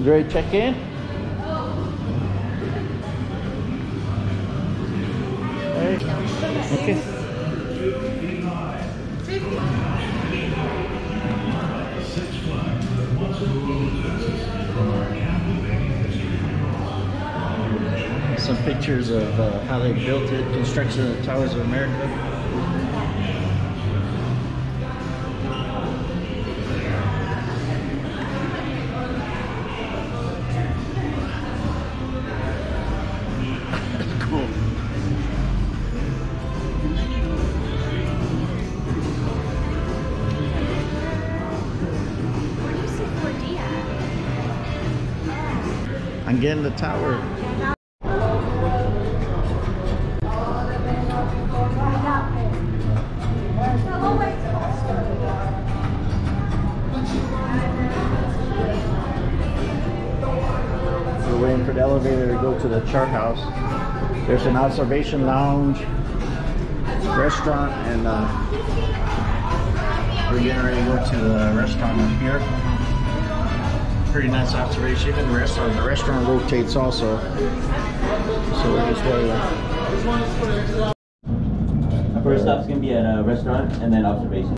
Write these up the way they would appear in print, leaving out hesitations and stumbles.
ready to check in? Okay. Some pictures of how they built it, construction of the Towers of America. Cool. I'm getting the tower. We're waiting for the elevator to go to the chart house. There's an observation lounge, restaurant, and we're getting ready to go to the restaurant up here. Pretty nice observation. Even the restaurant rotates also. So we're just waiting. First stop's gonna be at a restaurant and then observation.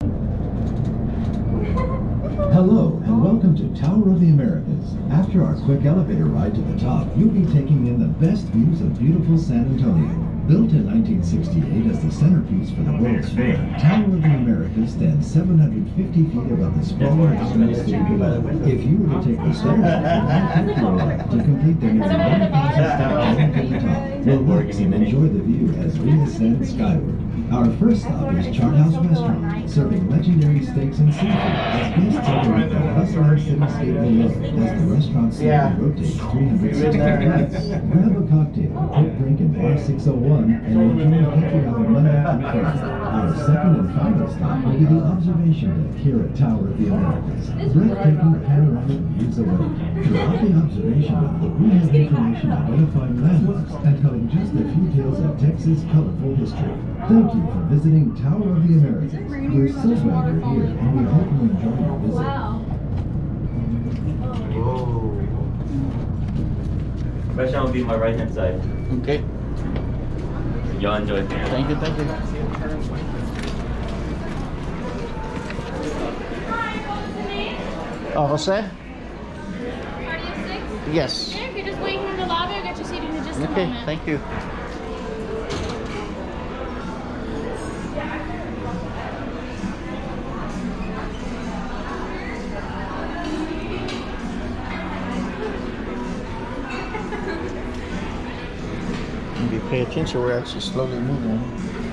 Hello and welcome to Tower of the Americas. After our quick elevator ride to the top, you'll be taking in the best views of beautiful San Antonio. Built in 1968 as the centerpiece for the World's Fair, Tower of the Americas stands 750 feet above the sprawling dominant city below. If you were to take the stairs to complete the nearly 1,000 step climb to the top, relax and enjoy the view as we ascend skyward. Our first stop is Chart House Restaurant, serving legendary steaks and seafood as guests overlook the bustling cityscape below as the restaurant slowly rotates 360 degrees. Grab a cocktail, a quick drink in Bar 601, and enjoy happy hour Monday through Friday. Our second and final stop will be the observation deck here at Tower of the Americas. Breathtaking panoramic views away. Throughout the observation deck, we have information identifying landmarks and telling just a few tales of Texas' colorful history. Thank you for visiting Tower of the Americas. We're so glad you're here, and we hope you enjoy your visit. Whoa. Restaurant will be my right hand side. Okay. Y'all enjoy. Thank you, thank you. Oh, Jose? Party of 6? Yes. Yeah, if you're just waiting in the lobby, I'll get you seated in just a moment. Okay, thank you. If you pay attention, we're actually slowly moving.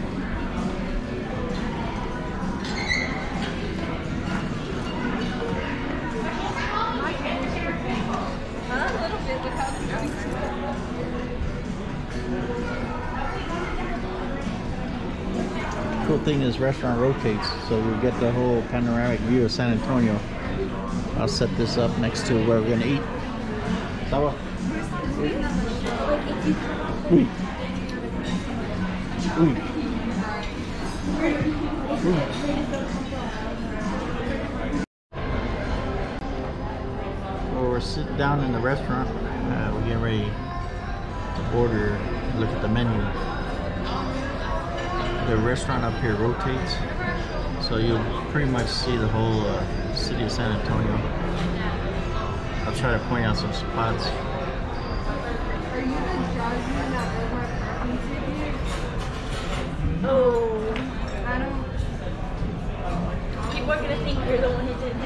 Cool thing is restaurant rotates, so you get the whole panoramic view of San Antonio. I'll set this up next to where we're gonna eat. Tawa. Uy. Uy. Well, we're sitting down in the restaurant. We're getting ready to order, look at the menu. The restaurant up here rotates, so you'll pretty much see the whole city of San Antonio. I'll try to point out some spots. Are you the Jasmine that wrote my parking ticket? Oh, I don't. People are gonna think you're the one who did it.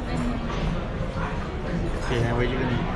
Okay, now where you gonna eat?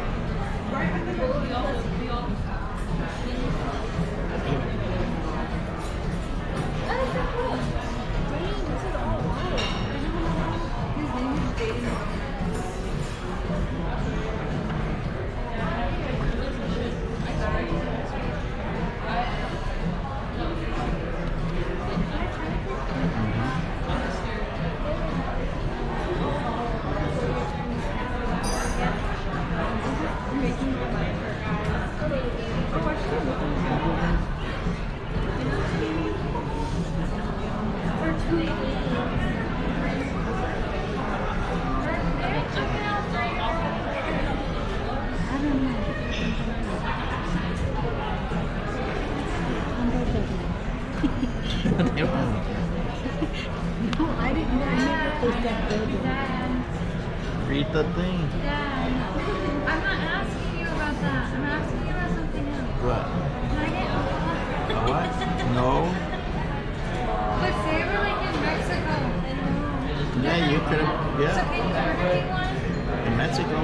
They don't have No, I didn't. I never post that burger. Dad, read the thing. Dad, I'm not asking you about that. I'm asking you about something else. What? Can I get alcohol? What? No. But say we're like in Mexico and Yeah, you could have. So Yeah. can you order me one? In Mexico.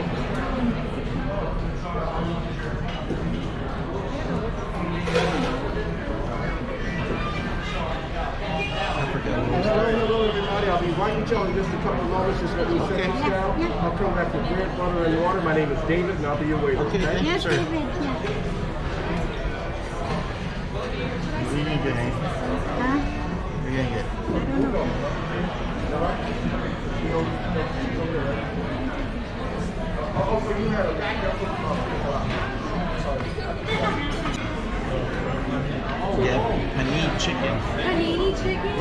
I forgot what it was. Hello, everybody. I'll be writing each other in just a couple of moments. Just let me set this down. I'll come back with bread, butter, and water. My name is David, and I'll be your waiter. Okay, thank you, sir. Yeah. What do you need, Jenny? Huh? What are you gonna get? Oh, so you have a backup. Yeah, panini chicken. Panini chicken?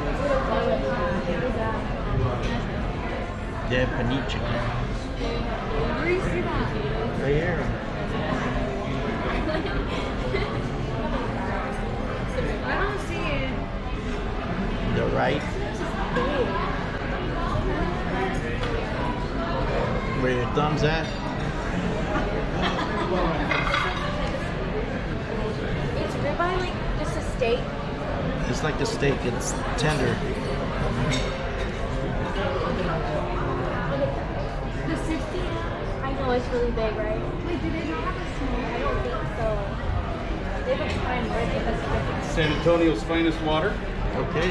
Yeah, panini chicken. Where do you see that? Right here. I don't see it. The right. Where your thumb's at? It's ribeye like just a steak. It's like a steak. It's tender. The 60? I know it's really big, right? Wait, do they not have a small? I don't think so. They have a fine birthday, that's different. San Antonio's finest water. Okay.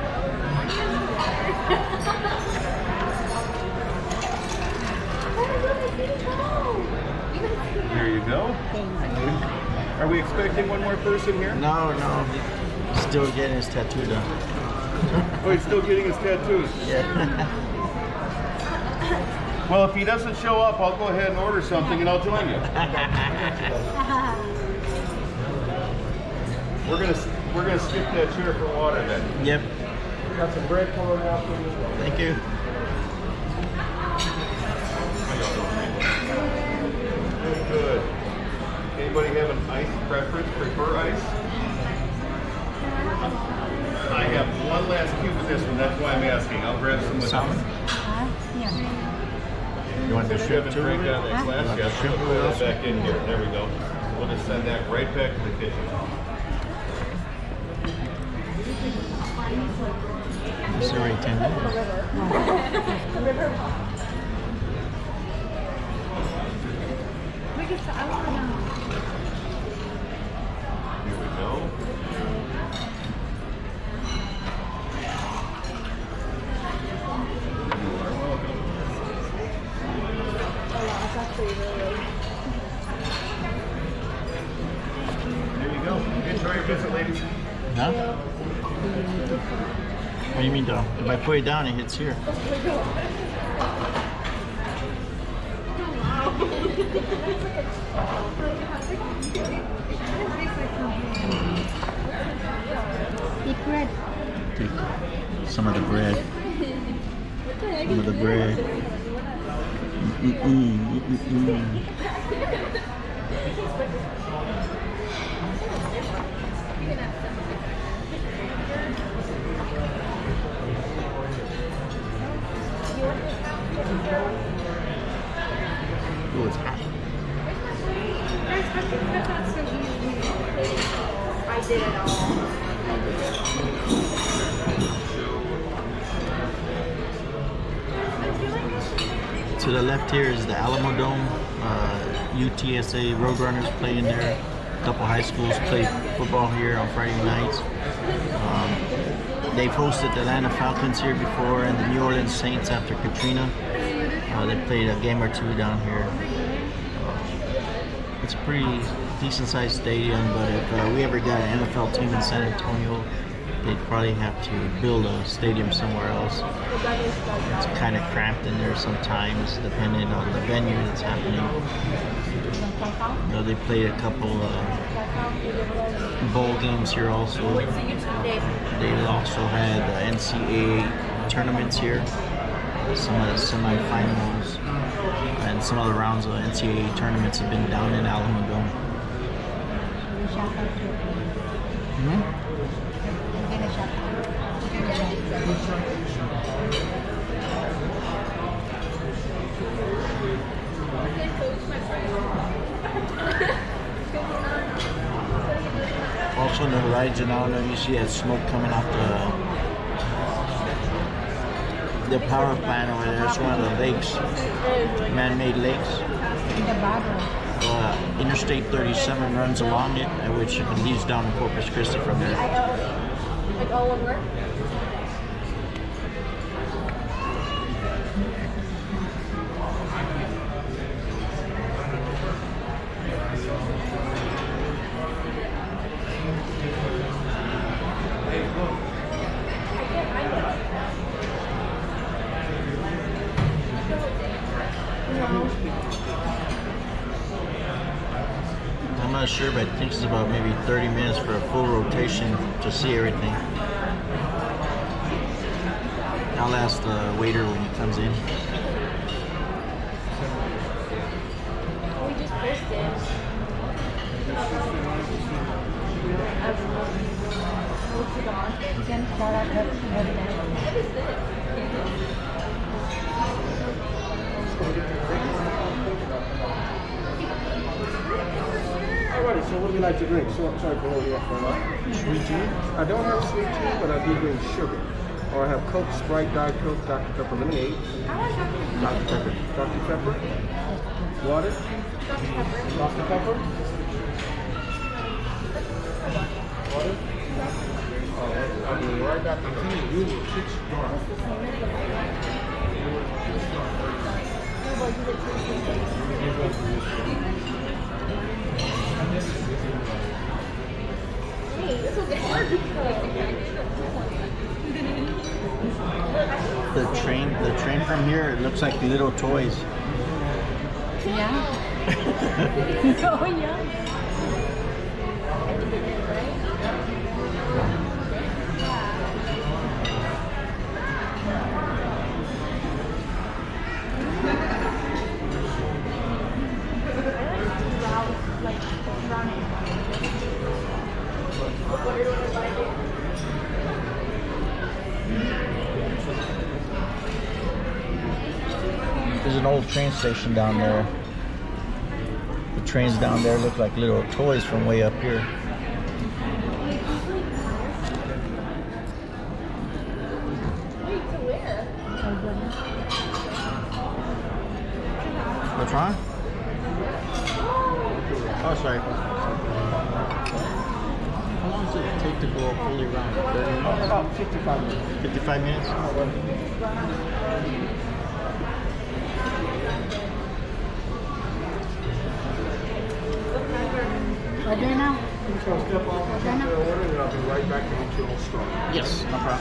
There you go. Are we expecting one more person here? No, no. He's still getting his tattoo done. Oh, he's still getting his tattoos. Yeah. Well, if he doesn't show up, I'll go ahead and order something, and I'll join you. We're gonna skip that chair for water then. Yep. Got some bread pouring out for you. Thank you. Good. Anybody have an ice preference? Prefer ice? I have one last cube of this one. That's why I'm asking. I'll grab some with Salmon? Yeah. You want the Just shrimp have too? a drink out of that glass. Want Yeah, the shrimp put with that us? back in here. There we go. We'll just send that right back to the kitchen. It's already 10 minutes. Look at the Alamodome. Here we go. You are welcome. There you go. Enjoy your visit, ladies. Huh? What do you mean though? If I put it down, it hits here. Eat bread. Take some of the bread. Some of the bread. Oh, it's hot. I did it all. To the left here is the Alamodome. UTSA Roadrunners play in there. A couple high schools play football here on Friday nights. They've hosted the Atlanta Falcons here before and the New Orleans Saints after Katrina. They played a game or two down here. It's a pretty decent sized stadium, but if we ever got an NFL team in San Antonio, they'd probably have to build a stadium somewhere else. It's kind of cramped in there sometimes, depending on the venue that's happening. You know, they played a couple bowl games here also. They also had NCAA tournaments here, some of the semifinals, and some of the rounds of NCAA tournaments have been down in Alamodome. Also on the horizon, I don't know if you see that smoke coming off the power plant over there. It's one of the lakes, man-made lakes. Interstate 37 runs along it, which leads down to Corpus Christi from there. Like all one word? I'm not sure, but I think it's about maybe 30 minutes for a full rotation to see everything. I'll ask the waiter when he comes in. We just posted. Alrighty, so what do you like to drink? So, sorry for holding up for a minute. Sweet tea? I don't have sweet tea, but I do drink sugar. Or I have Coke, Sprite, Diet Coke, Dr. Pepper lemonade. Dr. Pepper. Dr. Pepper? Water? Dr. Pepper? Water? I'll be right back. You will 6 dollars. The train from here, it looks like little toys. Yeah. Oh, yeah. There's an old train station down there. The trains down there look like little toys from way up here. What's wrong? Oh, sorry. How long does it take to go fully around? 30 minutes? About 55 minutes. 55 minutes? Right there now. So step off the order and I'll be right back to get you all started. Yes, no problem.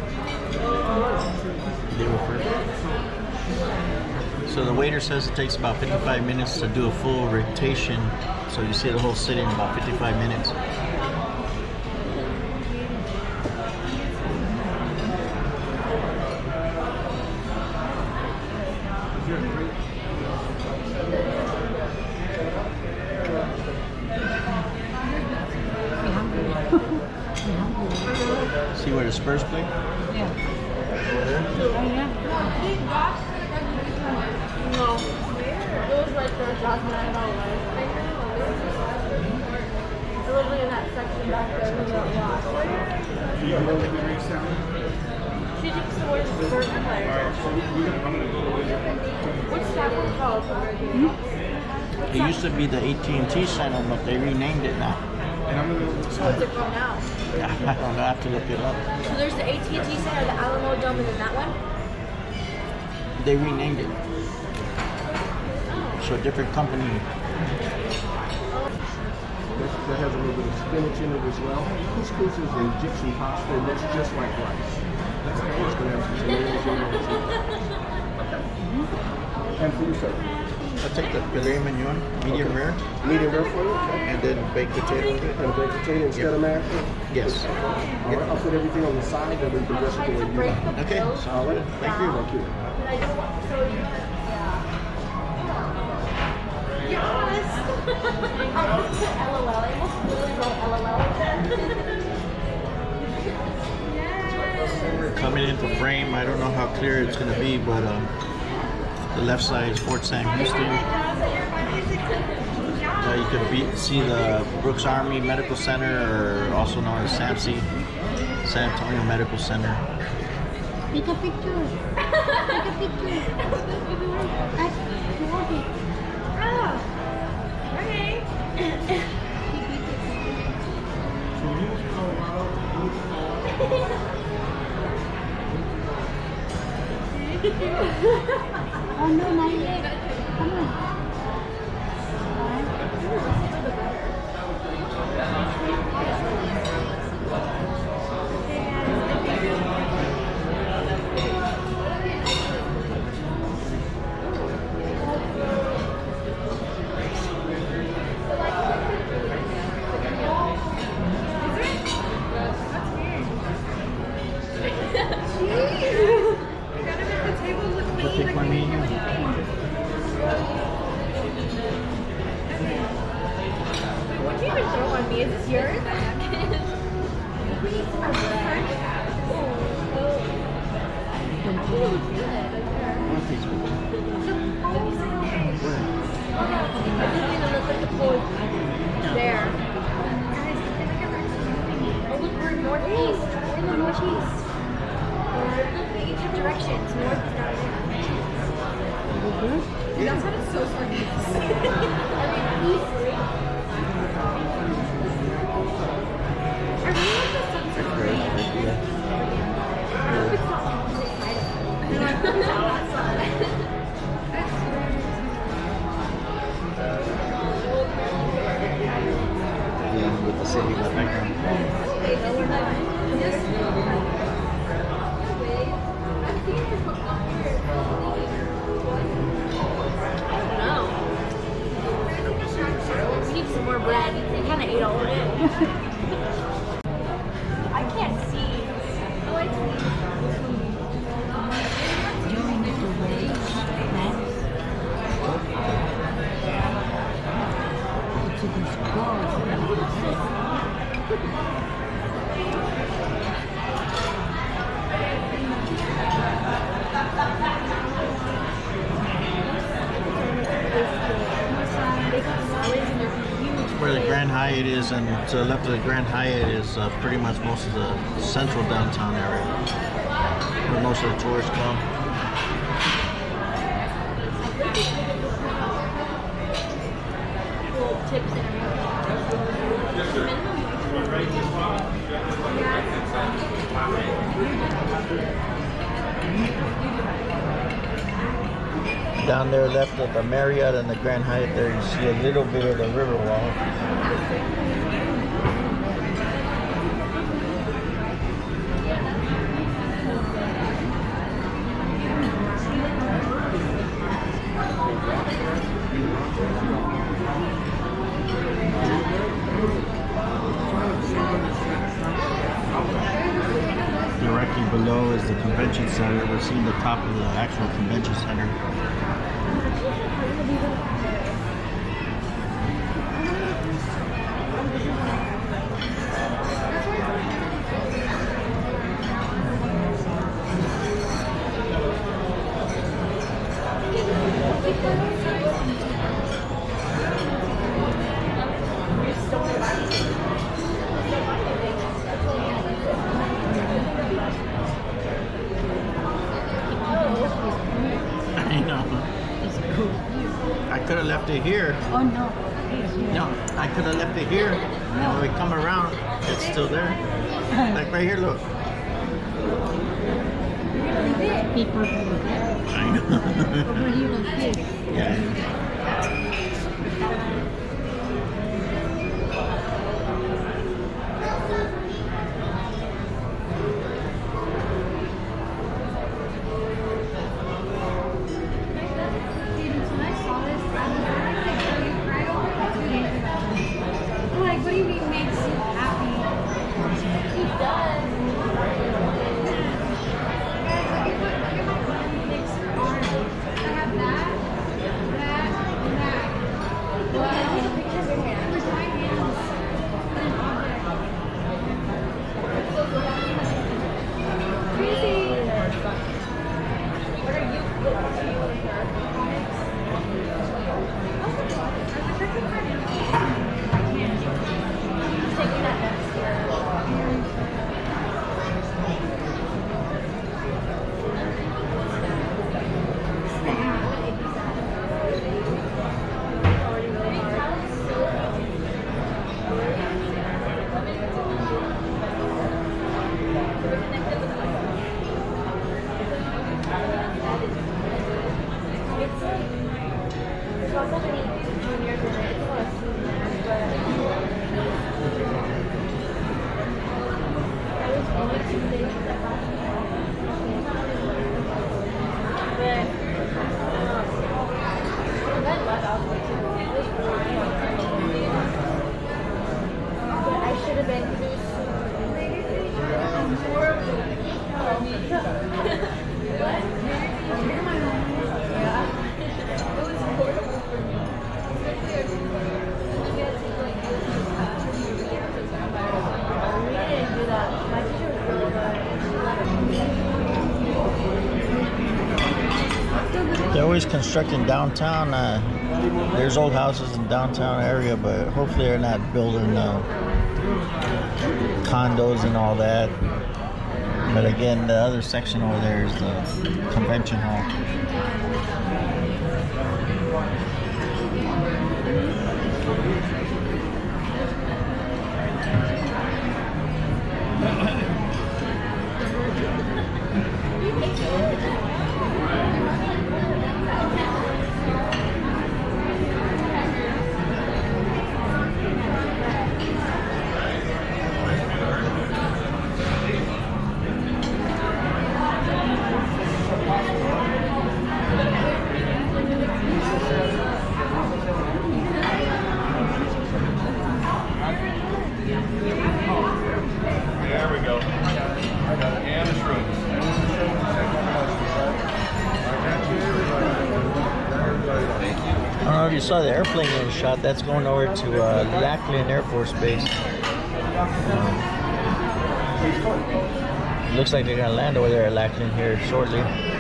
They were first. So the waiter says it takes about 55 minutes to do a full rotation. So you see the whole city in about 55 minutes. See where the Spurs play? Yeah. Oh, yeah. No. It was right there, Jasmine. I don't know. It was in that section back there. She takes the word certain player. What's that one called? It used to be the AT&T Center, but they renamed it now. So what's it called now? I don't know, I have to look it up. So there's the AT&T Center, the Alamodome, and then that one? They renamed it. So a different company. That has a little bit of spinach in it as well. Couscous is an Egyptian pasta. It looks just like rice. It's going to have some tomatoes in it. And for you, sir? I'll take the filet mignon, medium rare, Medium rare for you? Okay. and then baked potato. And baked potato instead of mashed? Yes. All right, I'll put everything on the side and then the rest of the way you like. Okay. All right, Thank you. Thank you. Yes! I almost put LOL. I almost literally wrote LOL with that. Yes! Come coming into frame. I don't know how clear it's going to be, but the left side is Fort Sam Houston. You could see the Brooks Army Medical Center, or also known as SAMC, San Antonio Medical Center. Take a picture. Take a picture. Oh, okay. Oh no, not yet. Come on. What do you even throw on me? Is this yours? There. Oh, look, we're northeast. We're in the northeast. They each have directions. North is down here. That sounded so I really like the sunset green. I hope it's not on this side of it. I hope it's on that side. Yeah, with the city in the background. We need some more bread. We kind of ate all of it. I can't see. Oh, I Where the Grand Hyatt is, and to the left of the Grand Hyatt is pretty much most of the central downtown area, where most of the tourists come. Down there left of the Marriott and the Grand Hyatt there, you see a little bit of the river wall. Directly below is the convention center. We're seeing the top of the actual convention center. I could have left it here. Oh no. No, I could have left it here. And when we come around, it's still there. Like right here, look. People I know. over here like this. Yeah. Like, what do you mean makes you happy? He does. Guys, look at my mix arm. I have that, There's also many juniors in it. It's a lot of seniors, but I was only 2 days that but I should have been They're always constructing downtown. There's old houses in downtown area, but hopefully they're not building condos and all that. But again, the other section over there is the convention hall. There we go. And the shrooms. I don't know if you saw the airplane getting shot. That's going over to Lackland Air Force Base. Looks like they're gonna land over there at Lackland here shortly.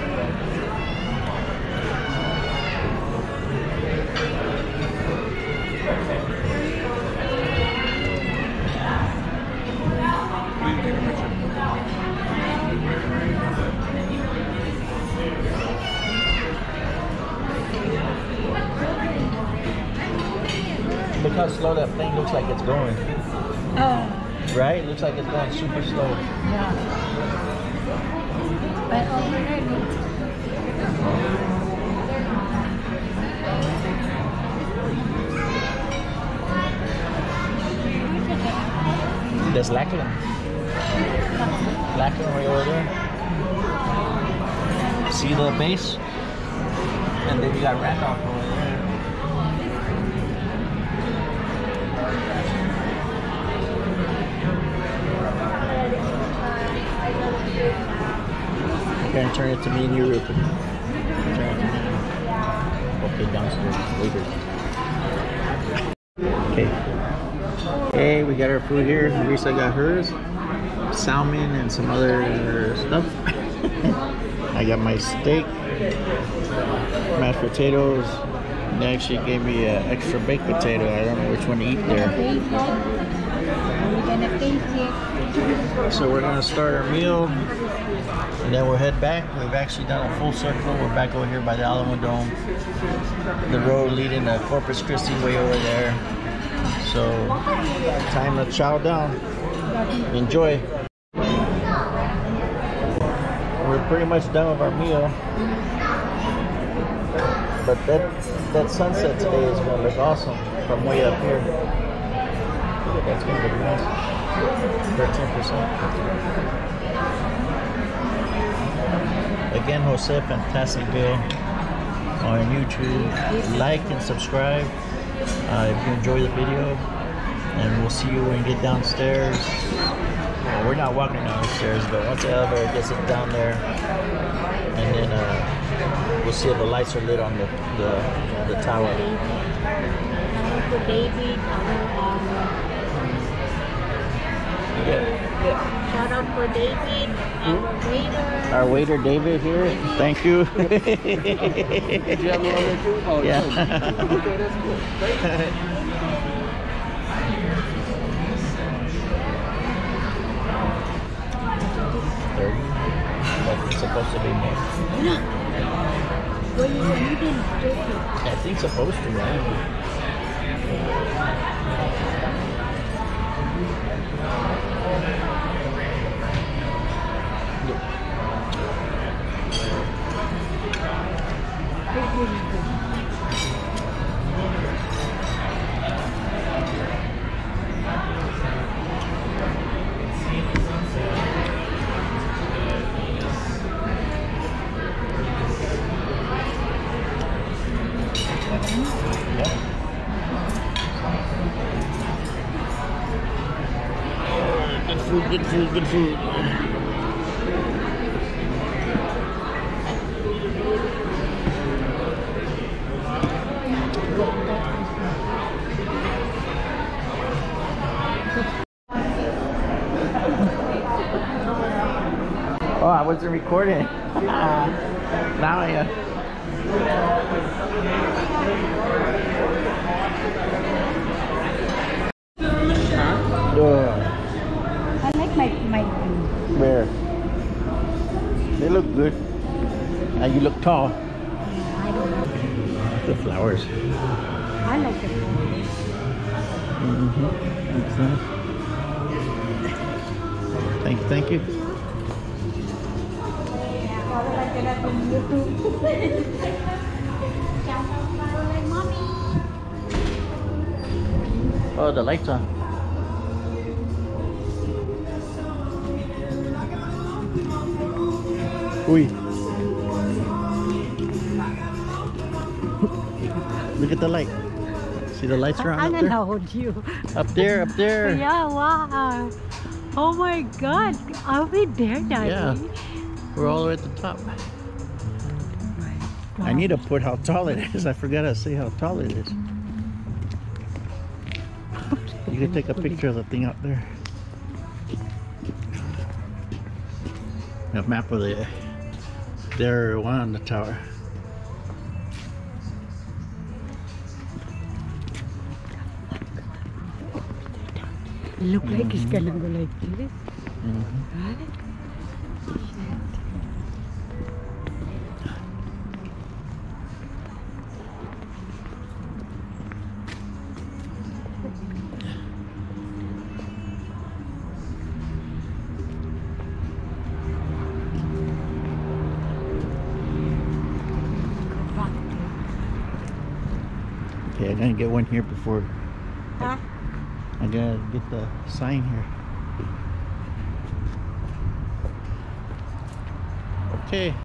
Look how slow that plane looks like it's going. Oh, Right? Looks like it's going super slow. yeah. But over there, There's Lackland. Lackland right over there. See the base? And then you got Randolph over there. Gonna turn it to me and you real quick. Turn it to me. Okay, downstairs later. Okay. Hey, we got our food here. Lisa got hers. Salmon and some other stuff. I got my steak, mashed potatoes. They actually gave me an extra baked potato. I don't know which one to eat there. So we're gonna start our meal. And then we'll head back. We've actually done a full circle. We're back over here by the Alamodome. The road leading to Corpus Christi way over there. So, time to chow down. Enjoy. We're pretty much done with our meal. But that sunset today is going to look awesome from way up here. That's going to look nice. 13%. Again, Jose, fantastic video on YouTube. Like and subscribe if you enjoy the video. And we'll see you when we get downstairs. Well, we're not walking downstairs, but once the elevator gets it down there, and then we'll see if the lights are lit on the tower. Shout out for David, our waiter. Our waiter David here. Thank you. Did you have one on there too? Oh, Yeah. Okay, that's cool. Thank you. It's supposed to be more. Well, you didn't do it. I think supposed to, right? Good food, good food. Oh, I wasn't recording. Now I am. I like my Where? They look good. You look tall. I don't know. The flowers. I like the flowers. That's nice. Thank you, thank you. Oh, the lights on. Uy. Look at the light. See the lights around I'm up gonna there? hold you. Up there, up there. Yeah, wow. Oh my god. Are we there, Daddy? Yeah. We're all the way at the top. I need to put how tall it is. I forgot to say how tall it is. You can take a picture of the thing out there. A map of the there one on the tower. Look like it's gonna go like this. Right? Okay, I'm gonna get one here before. Huh? I gotta get the sign here. Okay.